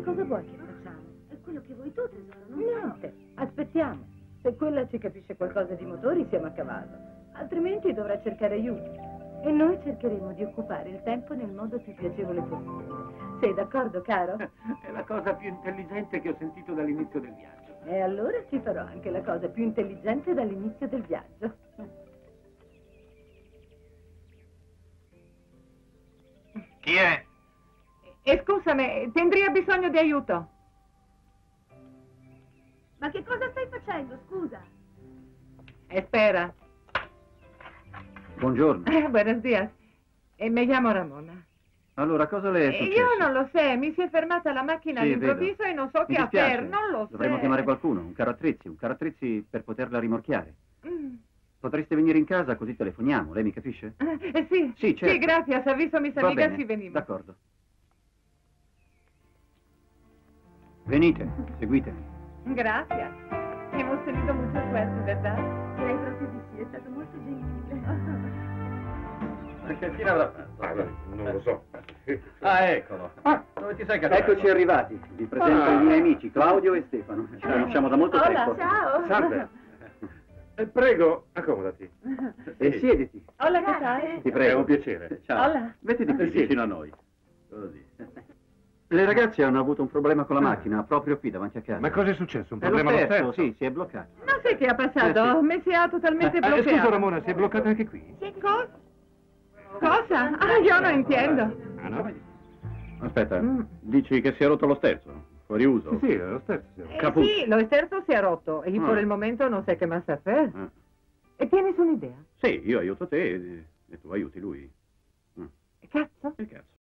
cosa vuoi che facciamo? È quello che vuoi tu, tesoro, non Niente, aspettiamo. Se quella ci capisce qualcosa di motori siamo a cavallo, altrimenti dovrà cercare aiuto. E noi cercheremo di occupare il tempo nel modo più piacevole possibile. Sei d'accordo, caro? È la cosa più intelligente che ho sentito dall'inizio del viaggio. E allora ti farò anche la cosa più intelligente dall'inizio del viaggio. Chi è? Scusami, tendria bisogno di aiuto. Ma che cosa stai facendo, scusa? Espera. Buongiorno. Buenos días. Me chiamo Ramona. Allora, cosa le è successo? Io non lo so, mi si è fermata la macchina Sì, all'improvviso vedo. e non so Mi che dispiace. hacer, non lo so. Dovremmo chiamare qualcuno, un carro attrezzi per poterla rimorchiare. Mm. Potreste venire in casa così telefoniamo, lei mi capisce? Sì, Sì, certo. sì, grazie, avviso mis Va amigas bene, y venimos. d'accordo. Venite, seguitemi. Grazie. Hemos tenido mucha suerte, ¿verdad? Direi proprio di sì, è stato molto gentile. Che fine avrà fatto? Non lo so. Ah, eccolo. Dove ti sei caduto? Eccoci arrivati. Vi presento i miei amici, Claudio e Stefano. Ci conosciamo da molto Hola, tempo. Ciao. Salve. Prego, accomodati. E siediti. Hola, ¿qué tal? Ti È prego. un piacere. Ciao. Hola. Mettiti qui Sì. vicino a noi. Così. Le ragazze hanno avuto un problema con la macchina, proprio qui davanti a casa. Ma cosa è successo? Un È lo problema allo sterzo, sterzo? sì, si è bloccato. Non sai che ha passato? Mi si ha totalmente bloqueato. Scusa Ramona, si è bloccata anche qui? Cosa? Ah, io non intendo. Ah, no? Aspetta, dici che si è rotto lo sterzo? Fuori uso? Sì, lo sterzo. Caput. Sí, lo esterzo si è rotto y por el momento no sé qué más hacer. ¿Tienes un'idea? Sì, io aiuto te e tu aiuti lui. Cazzo? Che cazzo?